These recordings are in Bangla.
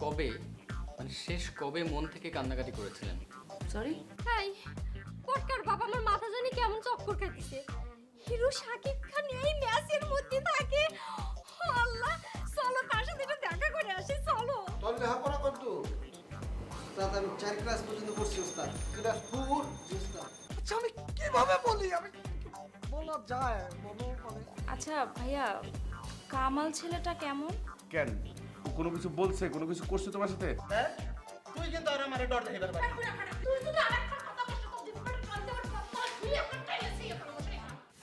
কবে মানে শেষ কবে মন থেকে কান্নাকাটি করেছিলেন? সরি। হাই পটকার বাবা, আমার মাথা জানি কেমন চক্কর খাইতেছে। হিরো শাকিব খান এই ম্যাচের মধ্যে থাকে। আল্লাহ, চলো তার সাথে একটু দেখা করে আসি, চলো। তোর লেখাপড়া করতো উস্তাদ, আমি 4 ক্লাস পর্যন্ত পড়ছি উস্তাদ, ক্লাস 4 উস্তাদ। আচ্ছা আমি কিভাবে বলি, আমি বলা যায় বলো মানে। আচ্ছা ভাইয়া, কামাল ছেলেটা কেমন? কেন কোনো কিছু বলছে, কোনো কিছু করছে তোমার সাথে? হ্যাঁ তুই কিন্তু আর আমারে ডর দেখাইবার পারবি না। তুই শুধু আরেকটা কথা বলতে তো দিস, মানে কান্দে ওর কথা শুনে আপনার টেনেছি এখন বসে।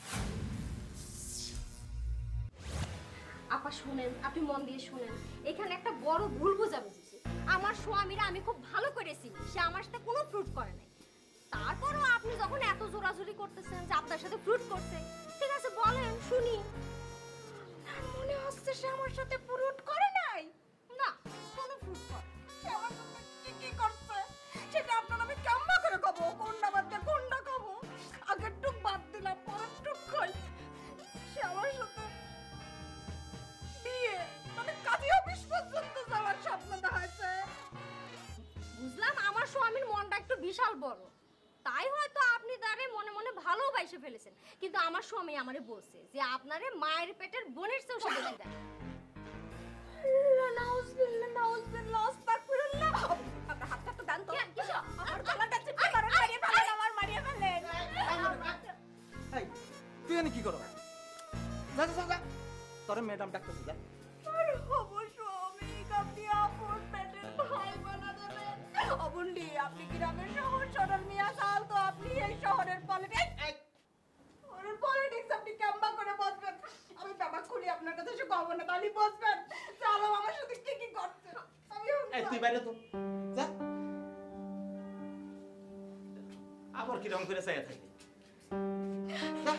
আপা শুনেন, আপনি মন দিয়ে শুনেন, এখানে একটা বড় ভুল বোঝাবুঝি। আমার স্বামীরা আমি খুব ভালো করেছি, সে আমার সাথে কোনো ফ্রুট করে নাই। তারপরও আপনি যখন এত জোরাজুরি করতেছেন যে আপনার সাথে ফ্রুট করছে, ঠিক আছে বলেন শুনি। আপনার মনে হচ্ছে সে আমার সাথে ফ্রুট করে নাই? না, কোনো ফ্রুট করে। সে আমার সাথে কি করছে সেটা আপনার আমি কেমন করে কব? কোনটা বাদ দিয়ে কোনটা কব? আগের টুক বাদ দিলাম, পরের টুক কই। সে আমার সাথে বিয়ে মানে কাজী অফিস পর্যন্ত যাওয়ার স্বপ্ন দেখাচ্ছে। বুঝলাম আমার স্বামীর মনটা একটু বিশাল বড়, তাই হয়তো আপনি তারে মনে মনে ভালোবাসে ফেলেছেন। কিন্তু আমার স্বামী আমারে বলছে যে আপনারে মায়ের পেটের বোনের চেয়েও সে বেশি দেয়। নাউজুবিল্লাহ, নাউজুবিল্লাহ, আস্তাগফিরুল্লাহ। আপনার হাতটা তো দেন তো। কিসব? আমার গলাটা চিপে ধরে মারিয়ে ফেলেন, আমার মারিয়ে ফেলেন। এই তুই এনে কি করো? যা যা যা, তোর ম্যাডাম ডাকতেছে, যা। আরে অবশ্যই আপনি আপন পেটের ভাই বানা দেবেন। অবন্ডি, আপনি গ্রামের শহর সরল মিয়া সাল, তো আপনি এই শহরের পলিটিক্স আপনি কেমবা করে বসবেন? আমি ব্যাপার খুলি আপনার কাছে সে কব না, তাহলে বসবেন চলো আমার সাথে কি করছে। এই তুই বাইরে তো যা। আবার কিরকম করে চাইয়া থাকি, যা।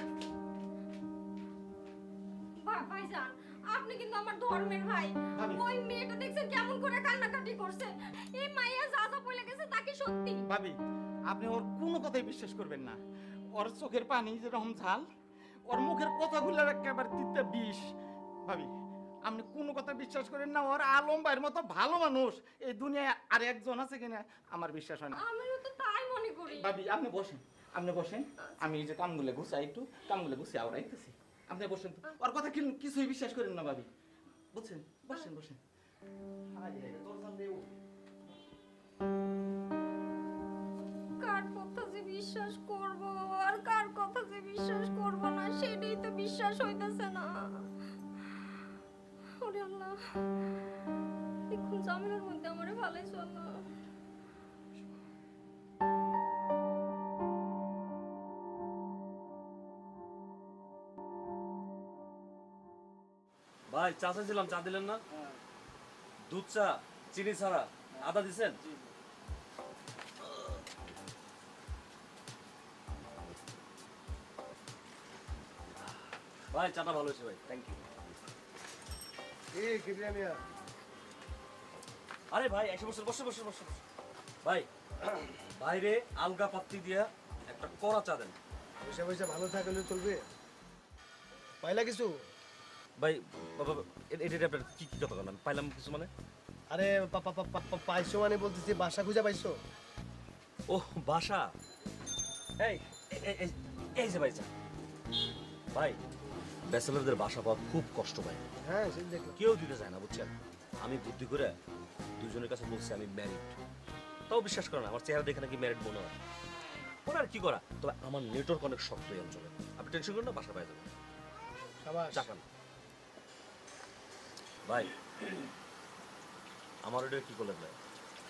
ভাইজান, আপনি কিন্তু আমার ধর্মের ভাই। ওই মেয়েটা দেখছেন কেমন করে কান্নাকাটি করছে। এই মাইয়া যা যা বলে গেছে তা কি সত্যি? ভাবি আপনি ওর কোনো কথাই বিশ্বাস করবেন না। ওর চোখের পানি যেরকম ঝাল, ওর মুখের কথাগুলো একেবারে তিতা বিষ। ভাবি আপনি কোনো কথা বিশ্বাস করেন না। ওর আলম ভাইয়ের মতো ভালো মানুষ এই দুনিয়ায় আর একজন আছে কিনা আমার বিশ্বাস হয় না। আমিও তো তাই মনে করি। ভাবি আপনি বসেন, আপনি বসেন। আমি এই যে কামগুলো গুছাই, একটু কামগুলো গুছিয়ে আওড়াইতেছি। আপনি বসেন তো। ওর কথা কিছুই বিশ্বাস করেন না ভাবি, বুঝছেন? বসেন বসেন। কার কথা যে বিশ্বাস করব আর কার কথা যে বিশ্বাস করব না, সেটাই তো বিশ্বাস হইতেছে না। ওরে আল্লাহ, এখন জামিনের মধ্যে আমারে ভালোই চল না। ভাই চা চাইছিলাম, চা দিলেন না? দুধ চা, চিনি ছাড়া, আদা দিছেন? ভাই চাটা ভালো হয়েছে ভাই, থ্যাংক ইউ। এই কিবরিয়া মিয়া, আরে ভাই এসে বসে বসে বসে বসে ভাই, বাইরে আলগা পাত্তি দিয়া একটা কড়া চা দেন। পয়সা পয়সা ভালো থাকলে চলবে? পাইলা কিছু? ভাই বাবা, এটা আপনার কি কি কথা বলেন? পাইলাম কিছু মানে? আরে পাইছো মানে বলতেছি বাসা খুঁজে পাইছো? ও বাসা, এই এই যে ভাই চা। ভাই ব্যাচেলরদের বাসা পাওয়া খুব কষ্ট ভাই। হ্যাঁ সেটা দেখলাম। কেউ দিতে চায় না বুঝছেন। আমি বুদ্ধি করে দুজনের কাছে বলছি আমি ম্যারিড, তাও বিশ্বাস করে না। আমার চেহারা দেখে নাকি ম্যারিড মনে হয়। ওরা আর কি করা, তবে আমার নেটওয়ার্ক অনেক শক্ত এই অঞ্চলে। আপনি টেনশন করেন না, বাসা পাই যাবেন। শাবাশ। চাকান ভাই, আমার ওটা কি করলেন ভাই?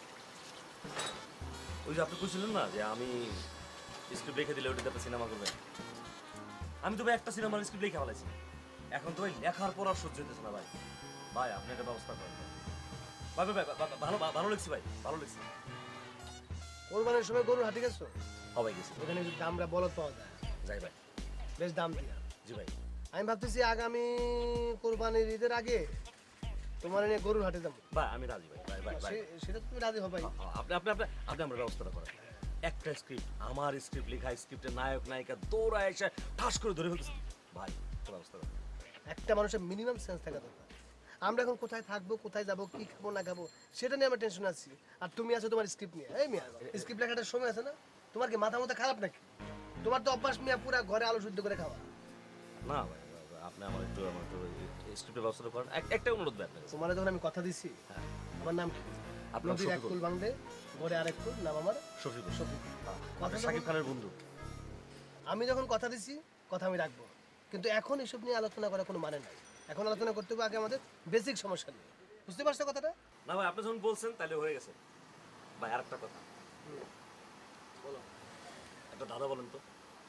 ওই যে আপনি কইছিলেন না যে আমি স্ক্রিপ্ট লিখে দিলে ওটাতে একটা সিনেমা করবেন। আমি তো ভাই একটা সিনেমার স্ক্রিপ্ট লিখে ফেলাইছি। এখন তো ভাই লেখার পর আর সহ্য হইতেছে না ভাই। ভাই আপনি একটা ব্যবস্থা করেন ভাই। ভাই ভাই ভালো ভালো লিখছি ভাই, ভালো লিখছি। কোরবানির সময় গরুর হাটে গেছো? সবাই গেছি। ওখানে একটু দামরা বলদ পাওয়া যায়, যাই ভাই। বেশ দাম দিয়া। জি ভাই। আমি ভাবতেছি আগামী কোরবানির ঈদের আগে তোমার নিয়ে গরুর হাটে যাবো। ভাই আমি রাজি ভাই। ভাই ভাই ভাই সেটা তুমি রাজি হবাই। আপনি আপনি আপনি আপনি আমার ব্যবস্থাটা করেন। একটা স্ক্রিপ্ট, আমার স্ক্রিপ্ট লেখা, স্ক্রিপ্টের নায়ক নায়িকা দৌড়ায় এসে ঠাস করে ধরে ফেলতেছে। ভাই ব্যবস্থা করেন। একটা মানুষের মিনিমাম সেন্স থাকা দরকার। আমরা এখন কোথায় থাকবো, কোথায় যাবো, কি খাবো না খাবো সেটা নিয়ে আমরা টেনশন আছি। আর তুমি আছো তোমার স্ক্রিপ্ট নিয়ে। এই মিয়া, স্ক্রিপ্ট লেখাটার সময় আছে না? তোমার কি মাথা মতো খারাপ নাকি? তোমার তো অভ্যাস মিয়া পুরা ঘরে আলু শুদ্ধ করে খাওয়া। না ভাই, আপনি আমার একটু স্ক্রিপ্টের ব্যবস্থা করেন। একটা অনুরোধ ভাই আপনার কাছে। তোমার যখন আমি কথা দিছি, আমার নাম কি? আপনার নদীর এক শফিকুল। ফুল বাংলে ঘরে আরেক ফুল, নাম আমার শফিকুল। শফিক। আপনি শাকিব খানের বন্ধু। আমি যখন কথা দিছি কথা আমি রাখবো, কিন্তু এখন এসব নিয়ে আলোচনা করার কোনো মানে নাই। এখন আলোচনা করতে হবে আগে আমাদের বেসিক সমস্যা নিয়ে। বুঝতে পারছো কথাটা? না ভাই, আপনি যখন বলছেন তাহলে হয়ে গেছে। ভাই আরেকটা কথা বলো, একটা দাদা বলেন তো,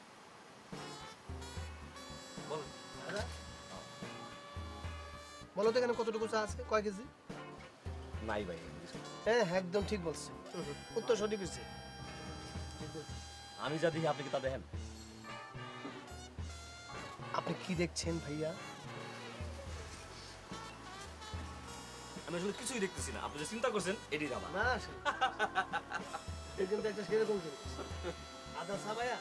বলেন। দাদা, বলো তো এখানে কতটুকু চা আছে, কয় কেজি? নাই ভাই, হ্যাঁ একদম ঠিক বলছে, উত্তর সঠিক হয়েছে। আমি যা দেখি আপনি কি তা দেখেন? আপনি কি দেখছেন ভাইয়া? আমি আসলে কিছুই দেখতেছি না। আপনি যে চিন্তা করছেন এটি দাদা। না আসলে এই কিন্তু একটা সেরকম জিনিস। আদা চা ভাইয়া?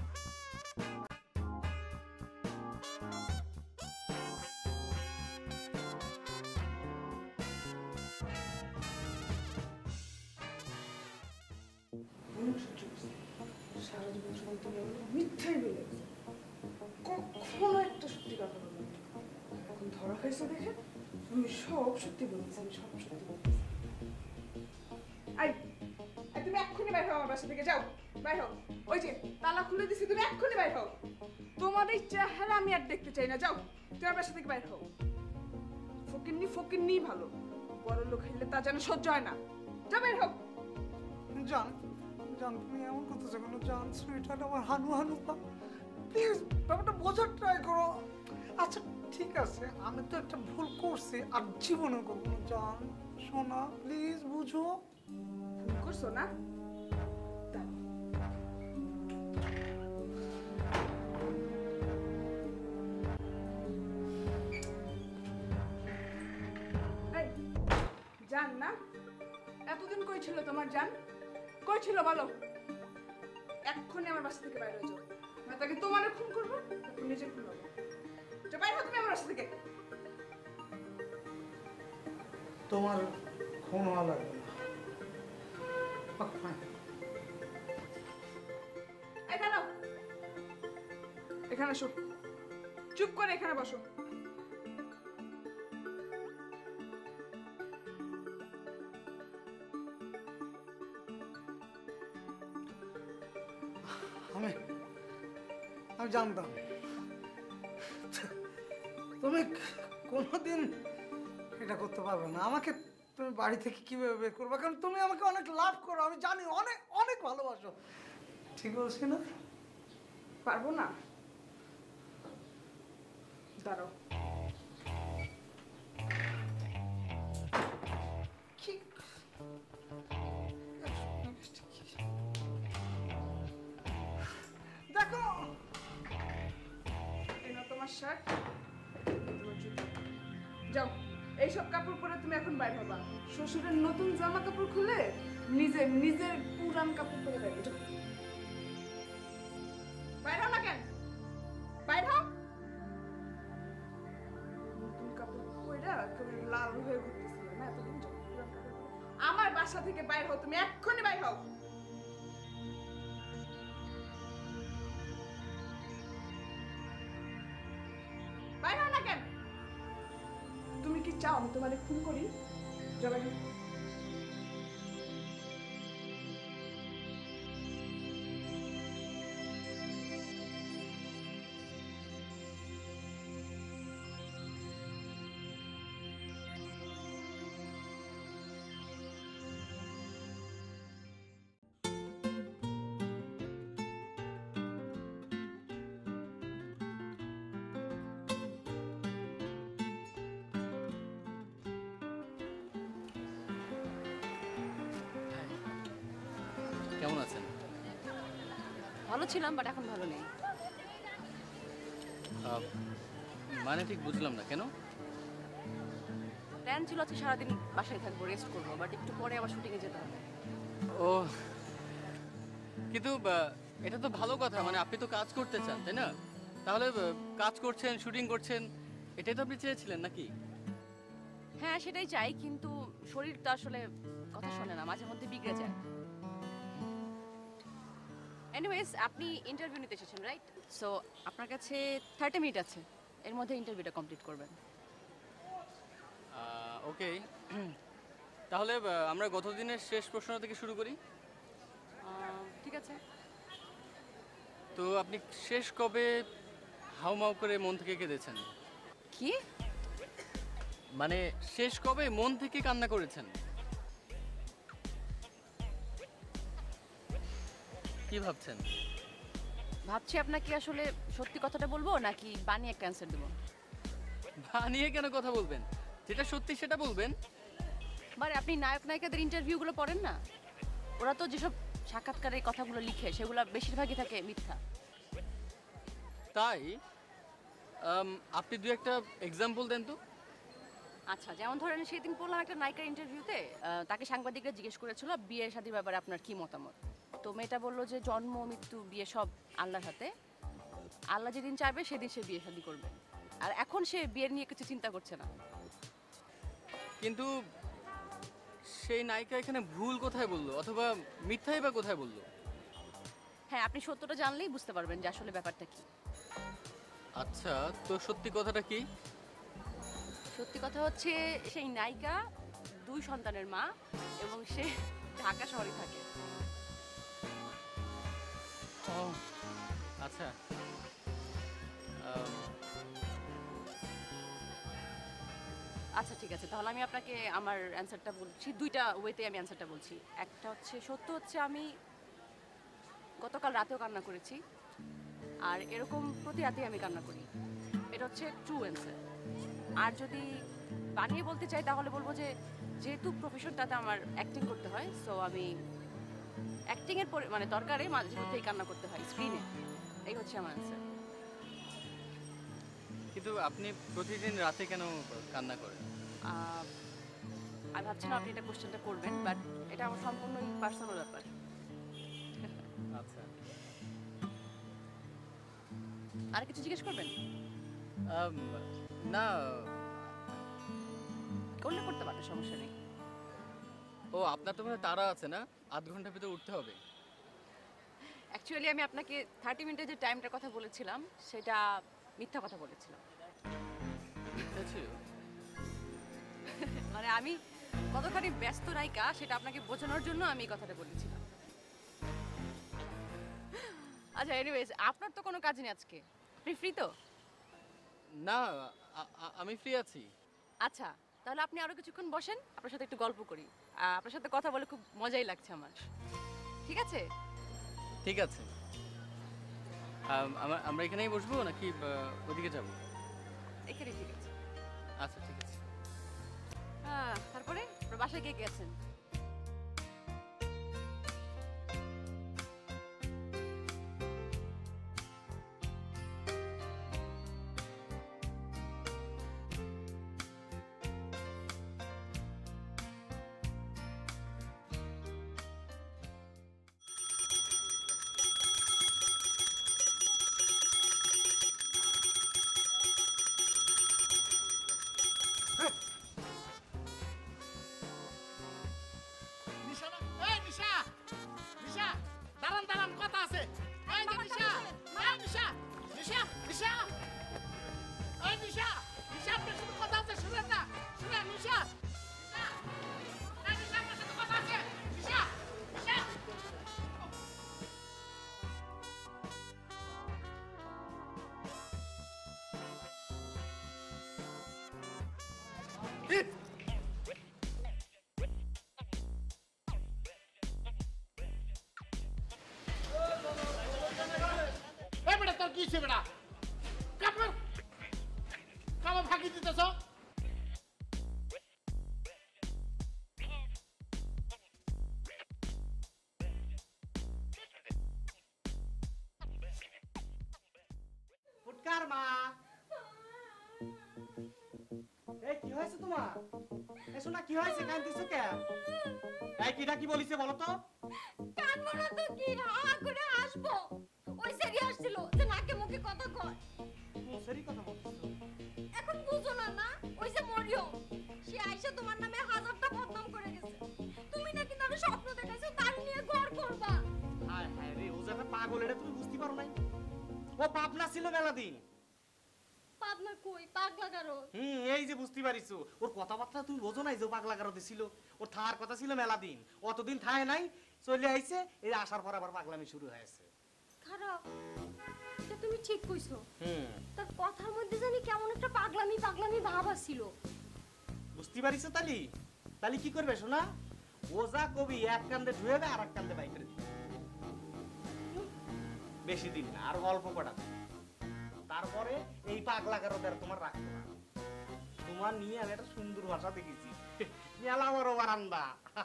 সারা জীবন শুনতে বললো মিথ্যাই বলেছে, কখনো একটা সত্যি কথা বললো না। এখন ধরা খাইছে দেখে আমি সব সত্যি বলতেছি, আমি সব সত্যি বলতেছি। আই আই, তুমি এক্ষুনি বাইর হও আমার বাসা থেকে, যাও বাইর হও। ওই যে তালা খুলে দিছি, তুমি এক্ষুনি বাইর হও। তোমার এই চেহারা আমি আর দেখতে চাই না, যাও তুমি আমার বাসা থেকে বাইর হও। ফকিন্নি ভালো, বড় লোক হইলে তা যেন সহ্য হয় না। যা বাইর হও। জান জান তুমি এমন করতেছো কেন? জান সুইটার আমার হানু হানু প্লিজ ব্যাপারটা বোঝার ট্রাই করো। আচ্ছা ঠিক আছে, আমি তো একটা ভুল করছি, আর জীবনে করবো না। জান শোনা প্লিজ বুঝো। ভুল করছো না? দাঁড়াও। এই, জান না? এতদিন কই ছিল তোমার জান? কই ছিল বলো? এক্ষুনি আমার বাসা থেকে বাইরে হয়ে যাও। না তাকে তোমারে খুন করবো, তারপর নিজে খুন হবো। যা বাইরে হও তুমি আমার বাসা থেকে। তোমার খুন হওয়া লাগবে না। এই দাঁড়াও, এখানে এসো, চুপ করে এখানে বসো। আমি জানতাম তুমি কোনোদিন এটা করতে পারবে না। আমাকে তুমি বাড়ি থেকে কিভাবে বের করবে? কারণ তুমি আমাকে অনেক লাভ করো, আমি জানি, অনেক অনেক ভালোবাসো। ঠিক বলছি না? পারবো না? দাঁড়াও। কি দেখো, এই নাও তোমার শার্ট, তোমার জুতো। যাও, এইসব কাপড় পরে তুমি এখন বাইর হবা। শ্বশুরের নতুন জামা কাপড় খুলে নিজের নিজের পুরান কাপড় পরে বাইরে যাও। বাইর হও না কেন? বাইর হও। নতুন কাপড় পরে একেবারে লাল হয়ে ঘুরতেছিল না এতদিন? যাও, পুরান কাপড় পরে। আমার বাসা থেকে বাইর হও, তুমি এক্ষুনি বাইর হও। বাইর হও না কেন? তুমি কি চাও আমি তোমারে খুন করি? যাবে না? কেমন আছেন? ভালো ছিলাম, বাট এখন ভালো নেই। মানে ঠিক বুঝলাম না, কেন? প্ল্যান ছিল আজকে সারাদিন বাসায় থাকবো, রেস্ট করবো, বাট একটু পরে আবার শুটিংয়ে যেতে হবে। ও, কিন্তু এটা তো ভালো কথা, মানে আপনি তো কাজ করতে চান, তাই না? তাহলে কাজ করছেন, শুটিং করছেন, এটাই তো আপনি চেয়েছিলেন নাকি? হ্যাঁ সেটাই চাই, কিন্তু শরীর তো আসলে কথা শোনে না, মাঝে মধ্যে বিগড়ে যায়। এনিওয়েজ, আপনি ইন্টারভিউ নিতে এসেছেন, রাইট? সো আপনার কাছে 30 মিনিট আছে, এর মধ্যে ইন্টারভিউটা কমপ্লিট করবেন। ওকে, তাহলে আমরা গত দিনের শেষ প্রশ্ন থেকে শুরু করি। ঠিক আছে। তো আপনি শেষ কবে হাউমাউ করে মন থেকে কেঁদেছেন? কি মানে শেষ কবে মন থেকে কান্না করেছেন? কি ভাবছেন? ভাবছি আপনাকে আসলে সত্যি কথাটা বলবো নাকি বানিয়ে একটা অ্যান্সার দেবো। বানিয়ে কেন কথা বলবেন? যেটা সত্যি সেটা বলবেন। মানে আপনি নায়ক নায়িকাদের ইন্টারভিউগুলো পড়েন না? ওরা তো যেসব সাক্ষাৎকারে কথাগুলো লিখে সেগুলো বেশিরভাগই থাকে মিথ্যা। তাই আপনি দু একটা এক্সাম্পল দেন তো। আচ্ছা, যেমন ধরেন সেদিন পড়লাম একটা নায়িকার ইন্টারভিউতে, তাকে সাংবাদিকরা জিজ্ঞেস করেছিল বিয়ে শাদীর ব্যাপারে আপনার কি মতামত। তো মেয়েটা বললো যে জন্ম মৃত্যু বিয়ে সব আল্লাহর হাতে, আল্লাহ যেদিন চাইবে সেদিন সে বিয়ে শাদী করবে, আর এখন সে বিয়ের নিয়ে কিছু চিন্তা করছে না। কিন্তু সেই নায়িকা এখানে ভুল কোথায় বললো, অথবা মিথ্যাই বা কোথায় বললো? হ্যাঁ, আপনি সত্যটা জানলেই বুঝতে পারবেন যে আসলে ব্যাপারটা কি। আচ্ছা, তো সত্যি কথাটা কি? সত্যি কথা হচ্ছে সেই নায়িকা 2 সন্তানের মা এবং সে ঢাকা শহরে থাকে। ও আচ্ছা, আচ্ছা ঠিক আছে, তাহলে আমি আপনাকে আমার অ্যান্সারটা বলছি। 2টা ওয়েতে আমি অ্যান্সারটা বলছি। একটা হচ্ছে সত্য হচ্ছে আমি গতকাল রাতেও কান্না করেছি, আর এরকম প্রতি রাতেই আমি কান্না করি। এটা হচ্ছে ট্রু অ্যান্সার। আর যদি বানিয়ে বলতে চাই তাহলে বলবো যে যেহেতু প্রফেশনটাতে আমার অ্যাক্টিং করতে হয়, সো আমি অ্যাক্টিংয়ের মানে দরকারে মাঝে মধ্যেই কান্না করতে হয় স্ক্রিনে। এই হচ্ছে আমার অ্যান্সার। কিন্তু আপনি প্রতিদিন রাতে কেন কান্না করেন? আমি ভাবছিলাম আপনি এটা কোশ্চেনটা করবেন, বাট এটা আমার সম্পূর্ণই পার্সোনাল ব্যাপার। আচ্ছা, আর কিছু জিজ্ঞেস করবেন? না, করলে করতে পারবে, সমস্যা নেই। ও আপনার তো মনে হয় তারা আছে না, 8 ঘন্টার ভিতরে উঠতে হবে। অ্যাকচুয়ালি আমি আপনাকে 30 মিনিটের যে টাইমটার কথা বলেছিলাম সেটা মিথ্যা কথা বলেছিলাম। মানে আমি কতখানি ব্যস্ত নায়িকা সেটা আপনাকে বোঝানোর জন্য আমি এই কথাটা বলেছিলাম। আচ্ছা, এনিওয়েজ, আপনার তো কোনো কাজ নেই আজকে, আপনি ফ্রি তো? না, আমি ফ্রি আছি। আচ্ছা, তাহলে আপনি আরো কিছুক্ষণ বসেন, আপনার সাথে একটু গল্প করি। আপনার সাথে কথা বলে খুব মজাই লাগছে আমার। ঠিক আছে? ঠিক আছে। আমরা এখানেই বসবো নাকি ওদিকে যাব? এখানে ঠিক আছে। আচ্ছা ঠিক আছে। তারপরে আপনার বাসায় কে কে আছেন? কি হয়েছে তোমার? এসো না, কি হয়েছে? কাঁদতেছো কেন? এই কিটা কি বলিছে বলো তো? কানবো না তো কি, হা করে হাসবো। ওই সেরি আসছিল যে নাকে মুখে কথা কয়। ও সেরি কথা বলছো? এখন বুঝো না না, ওই যে মরিয়ম, সে আইসা পাগল এটা তুমি বুঝতে পারো নাই? ও পাবনা ছিল মেলা দিন। পাবনা কই পাগলা গারো? এই যে বুঝতে পারিছো, ওর কথাবার্তা তুমি বোঝো নাই যে ও পাগলা গারোতে ছিল। ওর থাকার কথা ছিল মেলা দিন, অতদিন থায় নাই, চলে আইছে। এই আসার পর আবার পাগলামি শুরু হয়েছে। খারাপ, এটা তুমি ঠিক কইছো। তার কথার মধ্যে জানি কেমন একটা পাগলামি পাগলামি ভাব আছিল। বুঝতে পারিছো তালি? তালি কি করবে শোনা? ও যা কবি এক কান্দে ঢুয়েবে আর এক কান্দে বাই করে দিবে। বেশি দিন না, আর অল্প কটা দিন। তারপরে এই পাগলা গারোতে আর তোমার রাখতো না। তোমার নিয়ে আমি একটা সুন্দর ভাষা দেখেছি, মেলা বড় বারান্দা।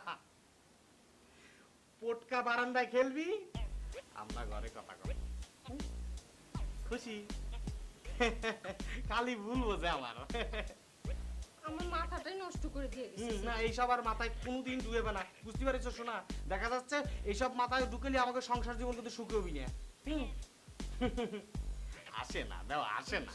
পটকা বারান্দায় খেলবি, আমরা ঘরে কথা কই। খুশি? খালি ভুল বোঝে আমার। আমার মাথাটাই নষ্ট করে দিয়ে গেছে। না, এইসব আর মাথায় কোনোদিন ঢুকেবে না, বুঝতে পারছো শোনা? দেখা যাচ্ছে এইসব মাথায় ঢুকেলে আমাকে সংসার জীবন কিন্তু সুখী হবি না। আসে না, দাও আসে না।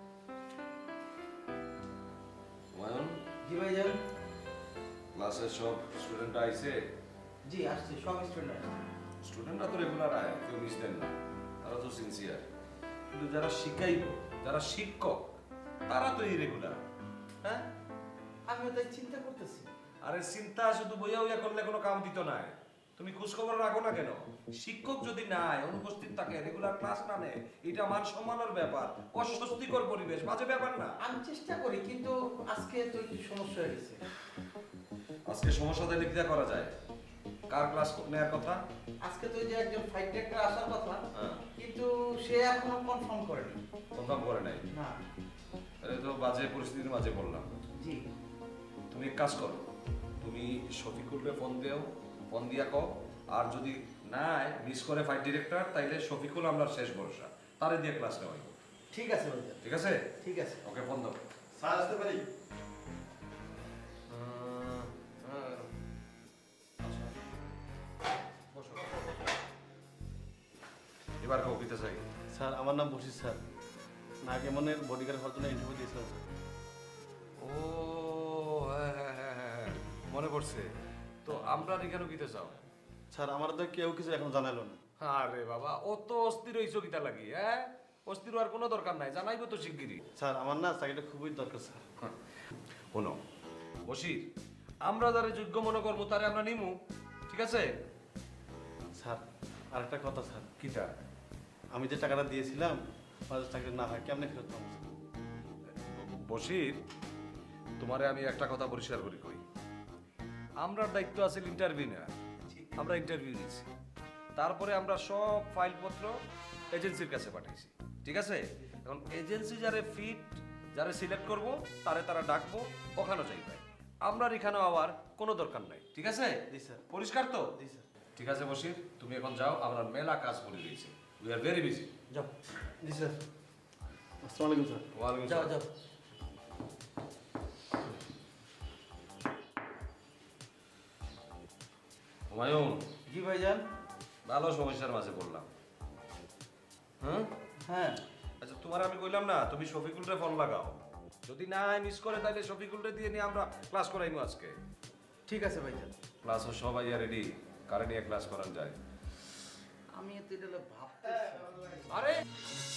হুমায়ুন, জি ভাইজান। ক্লাসের সব স্টুডেন্টরা আইছে? জি আসছে, সব স্টুডেন্ট। স্টুডেন্টরা তো রেগুলার আয়, কেউ মিস দেন না, তারা তো সিনসিয়ার। কিন্তু যারা শিখাইব, যারা শিক্ষক, তারা তো ইরেগুলার। হ্যাঁ, আমিও তাই চিন্তা করতেছি। আরে চিন্তা শুধু বইয়া উইয়া করলে কোনো কাম দিত নাই। তুমি খোঁজ খবর রাখো না কেন? শিক্ষক যদি নাই, অনুপস্থিত থাকে, রেগুলার ক্লাস না নেয়, এটা মান সম্মানের ব্যাপার, অস্বস্তিকর পরিবেশ, বাজে ব্যাপার না। আমি চেষ্টা করি, কিন্তু আজকে তো একটু সমস্যা হয়ে গেছে। আজকে সমস্যা তাহলে কি করা যায়? কার ক্লাস নেওয়ার কথা? আজকে তো যে একজন ফাইট ডাক্তার আসার কথা, কিন্তু সে এখনো কনফার্ম করেনি। কনফার্ম করে নাই? না। তাহলে তো বাজে পরিস্থিতির মাঝে পড়লাম। জি। তুমি এক কাজ করো, তুমি শফিকুলকে ফোন দিও, ফোন দিয়া কও, আর যদি নাই মিস করে ফাইট ডিরেক্টর, তাইলে শফিকুল আমরা শেষ ভরসা, তারে দিয়ে ক্লাস নেওয়াই। ঠিক আছে ভাইজান। ঠিক আছে? ঠিক আছে। ওকে ফোন দাও। স্যার আসতে পারি? এবার কবিতা চাই। স্যার আমার নাম বশির স্যার, নাগেমনের বডিগার্ড হওয়ার জন্য ইন্টারভিউ দিয়েছিলাম স্যার। ও হ্যাঁ হ্যাঁ হ্যাঁ হ্যাঁ, মনে পড়ছে। তো আমরা এখানে কিতে চাও? স্যার আমার তো কেউ কিছু এখন জানালো না। আরে বাবা, অত অস্থির হইছো কিতা লাগি? হ্যাঁ, অস্থির হওয়ার কোনো দরকার নাই, জানাইবো তো শিগগিরই। স্যার আমার না চাকরিটা খুবই দরকার স্যার। শোনো বশির, আমরা যারা যোগ্য মনে করবো তারে আমরা নিমু, ঠিক আছে? স্যার আরেকটা কথা স্যার। কিটা? আমি যে টাকাটা দিয়েছিলাম, আমাদের চাকরি না হয় কেমনে ফেরত পাবো? বশির, তোমারে আমি একটা কথা পরিষ্কার করে কই, আমরার দায়িত্ব আছে ইন্টারভিউ নেওয়ার। আমরা ইন্টারভিউ নিয়েছি, তারপরে আমরা সব ফাইলপত্র এজেন্সির কাছে পাঠাইছি, ঠিক আছে? এখন এজেন্সি যারে ফিট, যারে সিলেক্ট করব, তারা ডাকবো, ওখানেও যাইবে। আমরা এখানেও আবার কোনো দরকার নাই, ঠিক আছে? জি স্যার। পরিষ্কার তো? জি স্যার। ঠিক আছে বশির, তুমি এখন যাও, আমরা মেলা কাজ করে দিয়েছি, উই আর ভেরি বিজি। যাও। জি স্যার। আসসালামু আলাইকুম স্যার। ওয়ালাইকুম যাও আসসালাম। যাও। হুমায়ুন। জি ভাইজান। ভালো সমস্যার মাঝে পড়লাম। হ্যাঁ। আচ্ছা, তোমার আমি কইলাম না, তুমি শফিকুলরে ফোন লাগাও, যদি না মিস করে তাহলে শফিকুলরে দিয়ে নিয়ে আমরা ক্লাস করাইমু আজকে। ঠিক আছে ভাইজান। ক্লাস সবাই রেডি, কারে নিয়ে ক্লাস করান যায়? আমি তো এটা ভাবতেছি। আরে